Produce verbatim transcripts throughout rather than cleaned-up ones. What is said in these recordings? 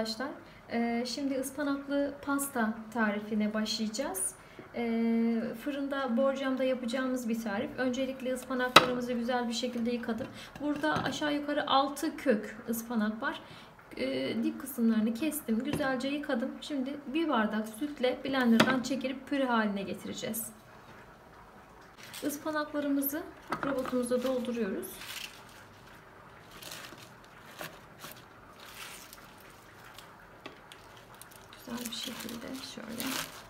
arkadaşlar. Ee, şimdi ıspanaklı pasta tarifine başlayacağız. Ee, fırında borcamda yapacağımız bir tarif. Öncelikle ıspanaklarımızı güzel bir şekilde yıkadım. Burada aşağı yukarı altı kök ıspanak var. Ee, dip kısımlarını kestim. Güzelce yıkadım. Şimdi bir bardak sütle blenderdan çekirip püre haline getireceğiz. Ispanaklarımızı robotumuza dolduruyoruz. Güzel bir şekilde şöyle.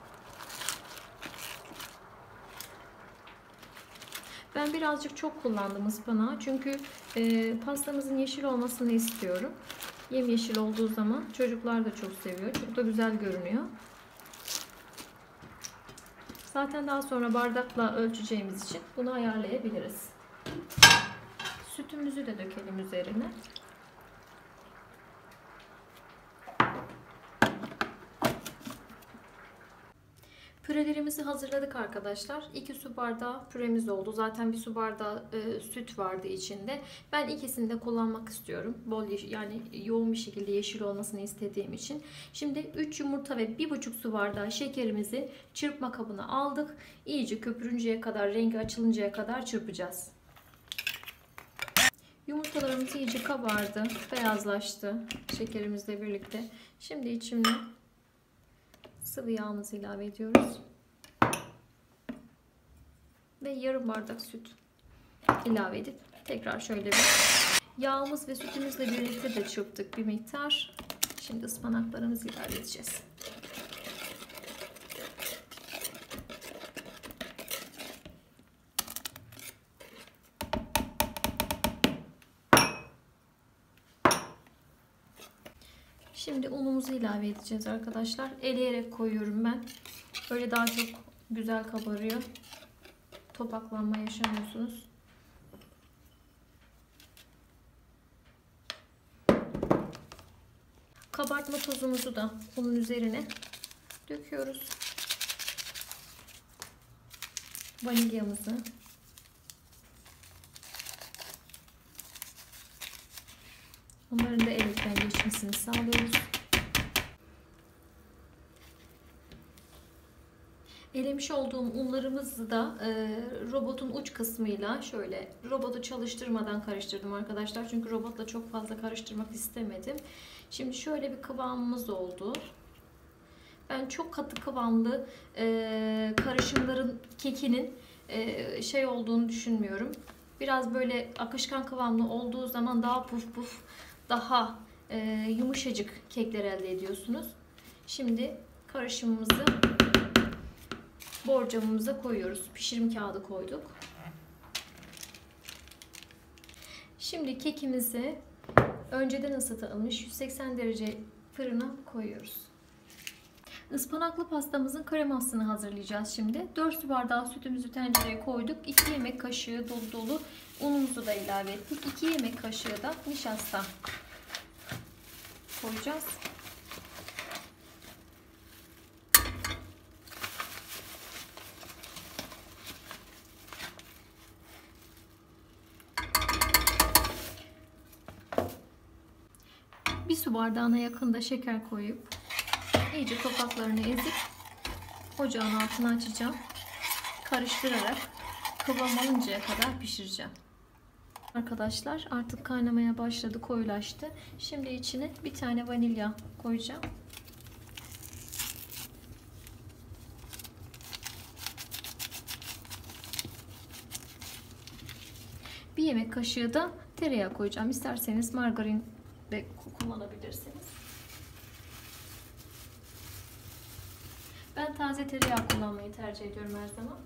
Ben birazcık çok kullandım ıspanağı. Çünkü e, pastamızın yeşil olmasını istiyorum. Yemyeşil olduğu zaman çocuklar da çok seviyor. Çok da güzel görünüyor. Zaten daha sonra bardakla ölçeceğimiz için bunu ayarlayabiliriz. Sütümüzü de dökelim üzerine. Pürelerimizi hazırladık arkadaşlar. iki su bardağı püremiz oldu. Zaten bir su bardağı e, süt vardı içinde. Ben ikisini de kullanmak istiyorum. Bol yeşil, yani yoğun bir şekilde yeşil olmasını istediğim için. Şimdi üç yumurta ve bir buçuk su bardağı şekerimizi çırpma kabına aldık. İyice köpürünceye kadar, rengi açılıncaya kadar çırpacağız. Yumurtalarımız iyice kabardı, beyazlaştı şekerimizle birlikte. Şimdi içine sıvı yağımızı ilave ediyoruz. Ve yarım bardak süt ilave edip tekrar şöyle bir yağımız ve sütümüzle birlikte de çırptık bir miktar. Şimdi ıspanaklarımızı ilave edeceğiz. Şimdi unumuzu ilave edeceğiz arkadaşlar. Eleyerek koyuyorum ben. Böyle daha çok güzel kabarıyor. Topaklanma yaşamıyorsunuz. Kabartma tozumuzu da bunun üzerine döküyoruz. Vanilyamızı. Onların da elikten geçmesini sağlıyoruz. Elemiş olduğum unlarımızı da e, robotun uç kısmıyla şöyle robotu çalıştırmadan karıştırdım arkadaşlar. Çünkü robotla çok fazla karıştırmak istemedim. Şimdi şöyle bir kıvamımız oldu. Ben çok katı kıvamlı e, karışımların kekinin e, şey olduğunu düşünmüyorum. Biraz böyle akışkan kıvamlı olduğu zaman daha puf puf, daha e, yumuşacık kekler elde ediyorsunuz. Şimdi karışımımızı borcamımıza koyuyoruz. Pişirim kağıdı koyduk. Şimdi kekimizi önceden ısıtılmış yüz seksen derece fırına koyuyoruz. Ispanaklı pastamızın kremasını hazırlayacağız şimdi. dört su bardağı sütümüzü tencereye koyduk. iki yemek kaşığı dolu dolu unumuzu da ilave ettik. iki yemek kaşığı da nişasta koyacağız. Bir su bardağına yakın da şeker koyup iyice topaklarını ezip ocağın altını açacağım. Karıştırarak kıvam alıncaya kadar pişireceğim. Arkadaşlar artık kaynamaya başladı, koyulaştı. Şimdi içine bir tane vanilya koyacağım. Bir yemek kaşığı da tereyağı koyacağım. İsterseniz margarin de kullanabilirsiniz. Ben taze tereyağı kullanmayı tercih ediyorum her zaman.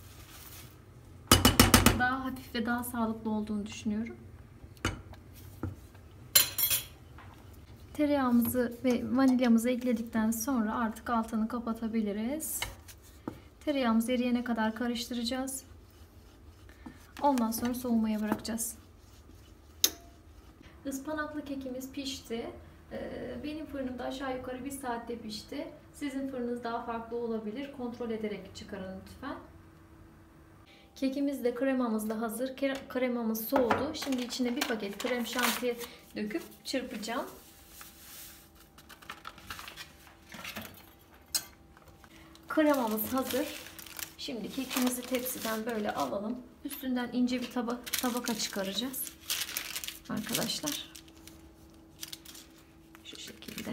Daha hafif ve daha sağlıklı olduğunu düşünüyorum. Tereyağımızı ve vanilyamızı ekledikten sonra artık altını kapatabiliriz. Tereyağımız eriyene kadar karıştıracağız. Ondan sonra soğumaya bırakacağız. Ispanaklı kekimiz pişti. Benim fırınımda aşağı yukarı bir saatte pişti. Sizin fırınınız daha farklı olabilir. Kontrol ederek çıkarın lütfen. Kekimiz de kremamız da hazır. Kremamız soğudu. Şimdi içine bir paket krem şanti döküp çırpacağım. Kremamız hazır. Şimdi kekimizi tepsiden böyle alalım. Üstünden ince bir tabak, tabaka çıkaracağız. Arkadaşlar. Şu şekilde.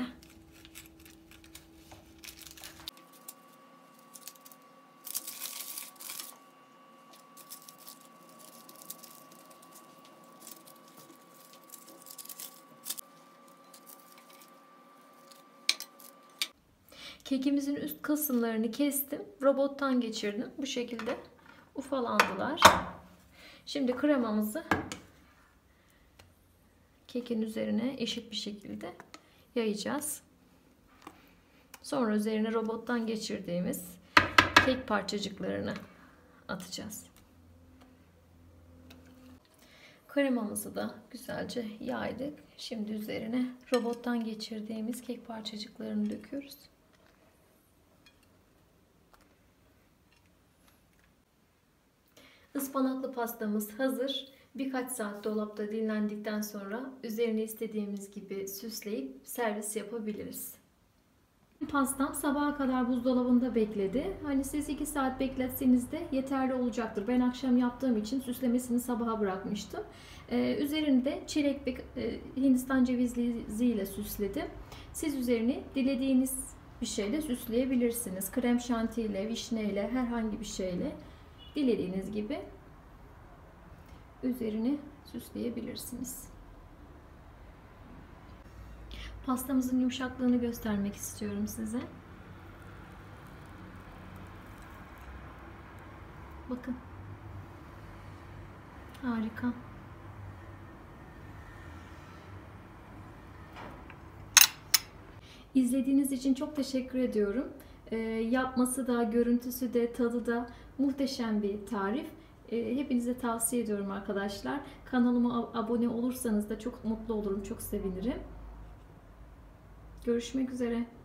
Kekimizin üst kısımlarını kestim. Robottan geçirdim. Bu şekilde ufalandılar. Şimdi kremamızı kekin üzerine eşit bir şekilde yayacağız. Sonra üzerine robottan geçirdiğimiz kek parçacıklarını atacağız. Kremamızı da güzelce yaydık. Şimdi üzerine robottan geçirdiğimiz kek parçacıklarını döküyoruz. Ispanaklı pastamız hazır. Birkaç saat dolapta dinlendikten sonra üzerine istediğimiz gibi süsleyip servis yapabiliriz. Pastam sabaha kadar buzdolabında bekledi. Hani siz iki saat bekletseniz de yeterli olacaktır. Ben akşam yaptığım için süslemesini sabaha bırakmıştım. Ee, üzerinde çilek ve e, Hindistan cevizli ile süsledim. Siz üzerini dilediğiniz bir şeyle süsleyebilirsiniz. Krem şantiyle, vişneyle, herhangi bir şeyle dilediğiniz gibi üzerini süsleyebilirsiniz. Pastamızın yumuşaklığını göstermek istiyorum size. Bakın. Harika. İzlediğiniz için çok teşekkür ediyorum. Ee, yapması da, görüntüsü de, tadı da muhteşem bir tarif. Ee, hepinize tavsiye ediyorum arkadaşlar. Kanalıma abone olursanız da çok mutlu olurum, çok sevinirim. Görüşmek üzere.